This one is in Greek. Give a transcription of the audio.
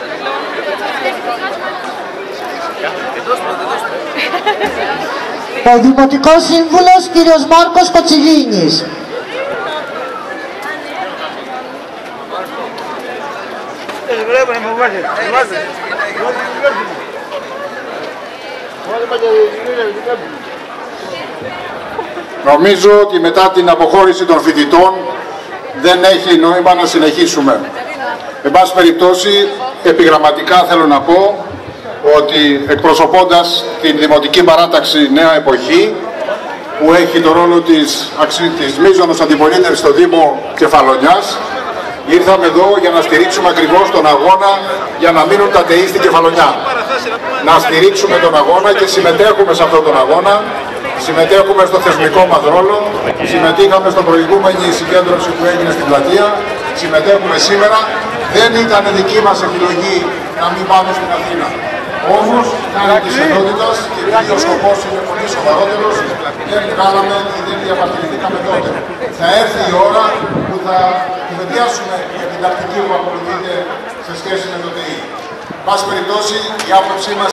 Ο Δημοτικός Σύμβουλος κ. Μάρκος Κοτσιλίνης. Νομίζω ότι μετά την αποχώρηση των φοιτητών δεν έχει νόημα να συνεχίσουμε. Εν πάση περιπτώσει, επιγραμματικά θέλω να πω ότι εκπροσωπώντας την Δημοτική Παράταξη Νέα Εποχή, που έχει το ρόλο της μείζωνος αντιπολίτευσης στο Δήμο Κεφαλονιάς, ήρθαμε εδώ για να στηρίξουμε ακριβώς τον αγώνα για να μείνουν τα ΤΕΗ στην Κεφαλονιά. Να στηρίξουμε τον αγώνα και συμμετέχουμε σε αυτόν τον αγώνα. Συμμετέχουμε στο θεσμικό μας ρόλο, συμμετείχαμε στην προηγούμενη συγκέντρωση που έγινε στην πλατεία, συμμετέχουμε σήμερα. Δεν ήταν δική μας επιλογή να μην πάμε στην Αθήνα. Όμως, χάρη της ενότητας και επειδή ο σκοπός είναι πολύ σοβαρότερος, δεν βγάλαμε ή δεν διαπαρτηρηθήκαμε τότε. Θα έρθει η ώρα που θα κουβεντιάσουμε για την τακτική που ακολουθείται σε σχέση με το ΤΕΗ. Εν πάση περιπτώσει, η άποψή μας